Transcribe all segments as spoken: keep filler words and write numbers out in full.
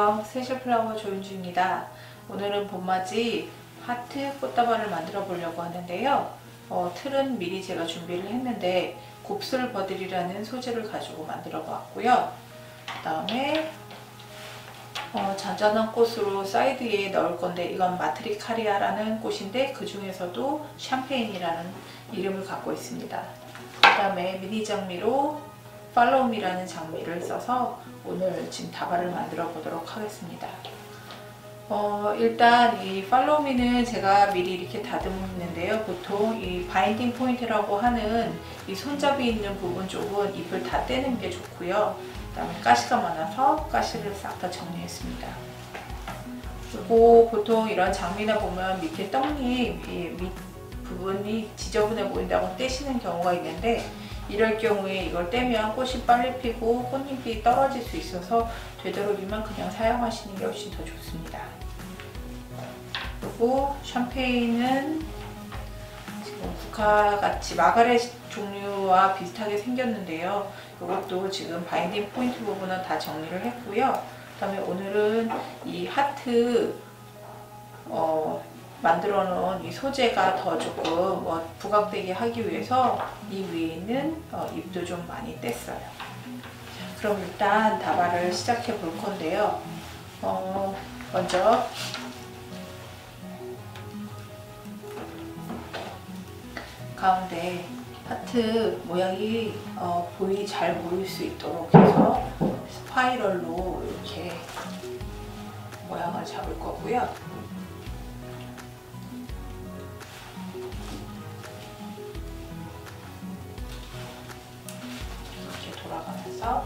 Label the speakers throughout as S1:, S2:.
S1: 안녕하세요. 세실플라워 조윤주입니다. 오늘은 봄맞이 하트 꽃다발을 만들어 보려고 하는데요. 어, 틀은 미리 제가 준비를 했는데 곱슬 버들이라는 소재를 가지고 만들어 보았고요. 그 다음에 어, 잔잔한 꽃으로 사이드에 넣을 건데 이건 마트리카리아라는 꽃인데 그 중에서도 샴페인이라는 이름을 갖고 있습니다. 그 다음에 미니 장미로 팔로우미라는 장미를 써서 오늘 지금 다발을 만들어 보도록 하겠습니다. 어, 일단 이 팔로우미는 제가 미리 이렇게 다듬는데요. 보통 이 바인딩 포인트라고 하는 이 손잡이 있는 부분 쪽은 잎을 다 떼는 게 좋고요. 그 다음에 가시가 많아서 가시를 싹 다 정리했습니다. 그리고 보통 이런 장미나 보면 밑에 떡잎 이 밑 부분이 지저분해 보인다고 떼시는 경우가 있는데 이럴 경우에 이걸 떼면 꽃이 빨리 피고 꽃잎이 떨어질 수 있어서 되도록이면 그냥 사용하시는 게 훨씬 더 좋습니다. 그리고 샴페인은 지금 국화같이 마가렛 종류와 비슷하게 생겼는데요. 이것도 지금 바인딩 포인트 부분은 다 정리를 했고요. 그 다음에 오늘은 이 하트 어, 만들어 놓은 이 소재가 더 조금 뭐 부각되게 하기 위해서 이 위에 있는 어, 잎도 좀 많이 뗐어요. 그럼 일단 다발을 시작해 볼 건데요. 어, 먼저 가운데 하트 모양이 어, 보이 잘 보일 수 있도록 해서 스파이럴로 이렇게 모양을 잡을 거고요. 이렇게 돌아가면서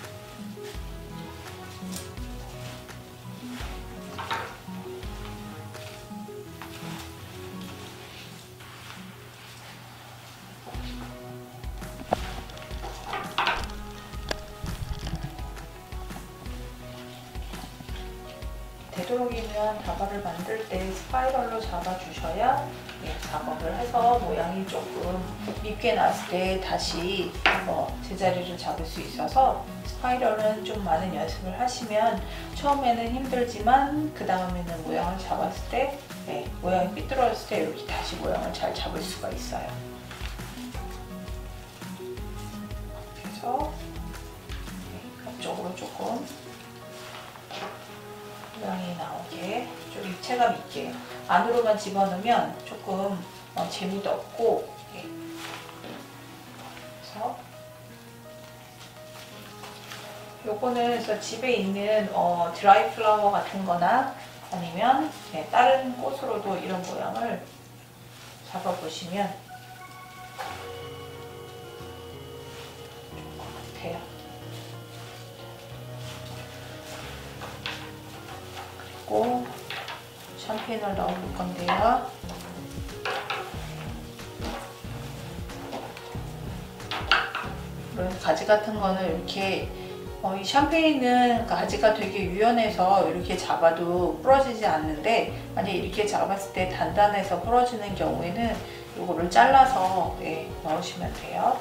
S1: 되도록이면 다발을 만들 때 스파이럴로 잡아주셔야 예, 작업을 해서 모양이 조금 밉게 나왔을 때 다시 어, 제자리를 잡을 수 있어서 스파이럴은 좀 많은 연습을 하시면 처음에는 힘들지만 그 다음에는 모양을 잡았을 때 예, 모양이 삐뚤어졌을 때 이렇게 다시 모양을 잘 잡을 수가 있어요. 그래서 예, 앞쪽으로 조금 모양이 나오게 좀 입체감 있게 안으로만 집어넣으면 조금 어, 재미도 없고 예. 그래서 요거는 그래서 집에 있는 어, 드라이 플라워 같은 거나 아니면 예, 다른 꽃으로도 이런 모양을 잡아 보시면 좋을 것 같아요. 그리고 샴페인을 넣어볼 건데요. 이런 가지 같은 거는 이렇게 어, 이 샴페인은 가지가 되게 유연해서 이렇게 잡아도 부러지지 않는데 만약에 이렇게 잡았을 때 단단해서 부러지는 경우에는 이거를 잘라서 예, 넣으시면 돼요.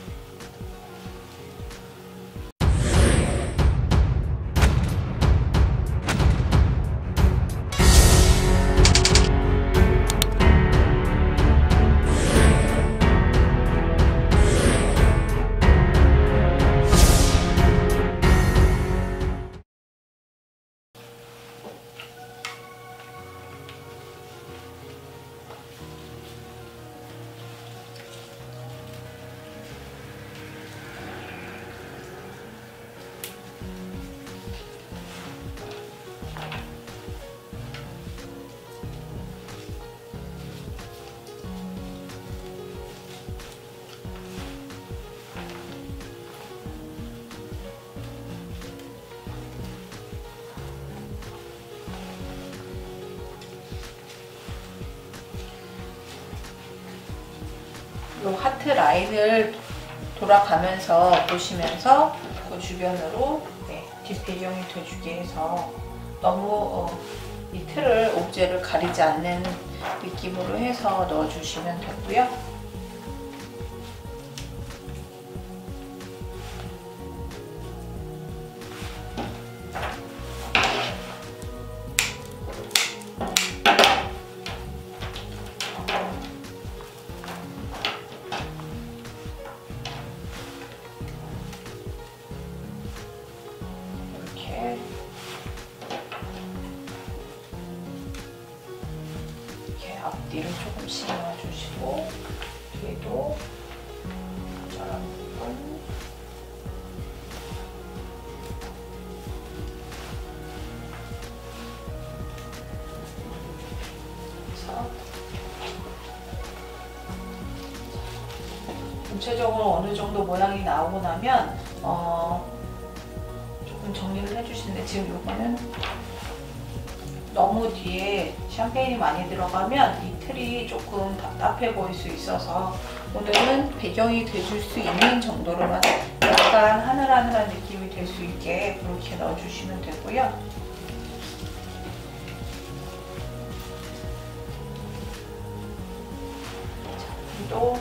S1: 이 하트 라인을 돌아가면서 보시면서 그 주변으로 네, 뒷배경이 돼주게 해서 너무 어, 이 틀을 옵제를 가리지 않는 느낌으로 해서 넣어주시면 되고요. 조금씩 넣어주시고 뒤에도 저런 부분 그래서 전체적으로 어느 정도 모양이 나오고 나면 어, 조금 정리를 해주시는데 지금 이거는 너무 뒤에 샴페인이 많이 들어가면 이 틀이 조금 답답해 보일 수 있어서 오늘은 배경이 돼줄 수 있는 정도로만 약간 하늘하늘한 느낌이 될 수 있게 그렇게 넣어주시면 되고요. 자, 또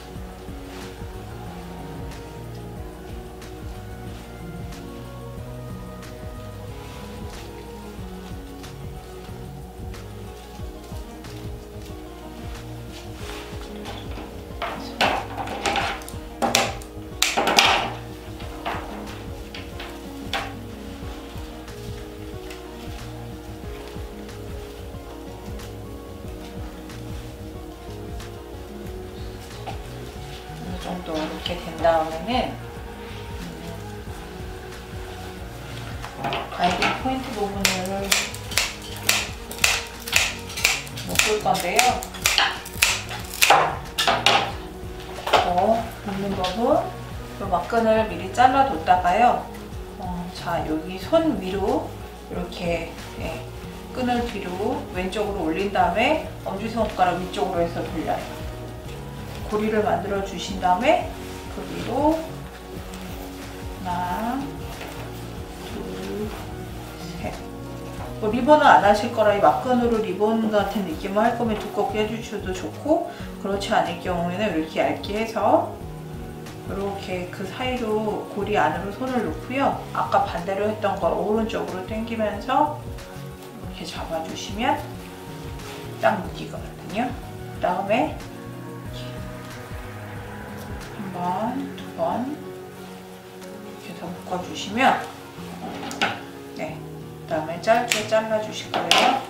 S1: 어느 정도 이렇게 된 다음에는 아이들 포인트 부분을 묶을 건데요. 어, 묶는 부분, 이 막끈을 미리 잘라뒀다가요. 어, 자, 여기 손 위로 이렇게 네, 끈을 뒤로 왼쪽으로 올린 다음에 엄지손가락 위쪽으로 해서 돌려요. 고리를 만들어 주신 다음에 그 위로 하나, 둘, 셋. 뭐 리본은 안 하실 거라 이 막끈으로 리본 같은 느낌을 할 거면 두껍게 해주셔도 좋고, 그렇지 않을 경우에는 이렇게 얇게 해서 이렇게 그 사이로 고리 안으로 손을 놓고요. 아까 반대로 했던 걸 오른쪽으로 당기면서 이렇게 잡아주시면 딱 묶이거든요. 그 다음에 한 번, 두 번 이렇게 해서 묶어주시면 네, 그 다음에 짧게 잘라주실 거예요.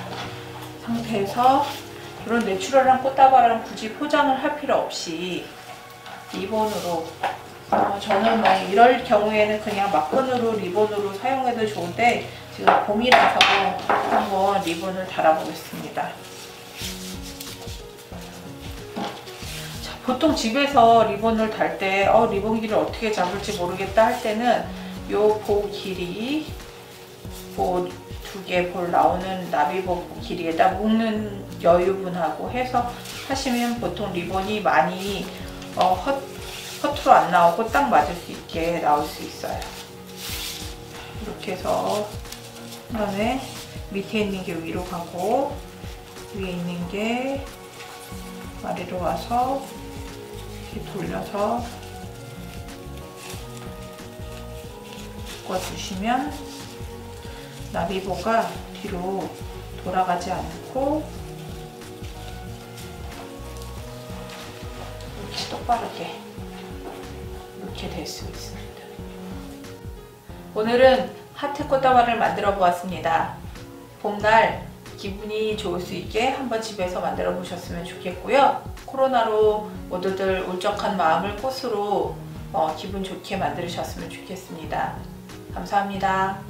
S1: 상태에서 이런 내추럴한 꽃다발은 굳이 포장을 할 필요 없이 리본으로 어, 저는 막 이럴 경우에는 그냥 막끈으로 리본으로 사용해도 좋은데 지금 봄이라서 한번 리본을 달아보겠습니다. 자, 보통 집에서 리본을 달 때 어, 리본 길이를 어떻게 잡을지 모르겠다 할 때는 요 보 길이 보 두 개 볼 나오는 나비보 길이에다 묶는 여유분하고 해서 하시면 보통 리본이 많이 어, 헛, 허투루 안 나오고 딱 맞을 수 있게 나올 수 있어요. 이렇게 해서 그 다음에 밑에 있는 게 위로 가고 위에 있는 게 아래로 와서 이렇게 돌려서 묶어주시면 나비보가 뒤로 돌아가지 않고 이렇게 똑바르게 이렇게 될 수 있습니다. 오늘은 하트 꽃다발을 만들어 보았습니다. 봄날 기분이 좋을 수 있게 한번 집에서 만들어 보셨으면 좋겠고요. 코로나로 모두들 울적한 마음을 꽃으로 어, 기분 좋게 만드셨으면 좋겠습니다. 감사합니다.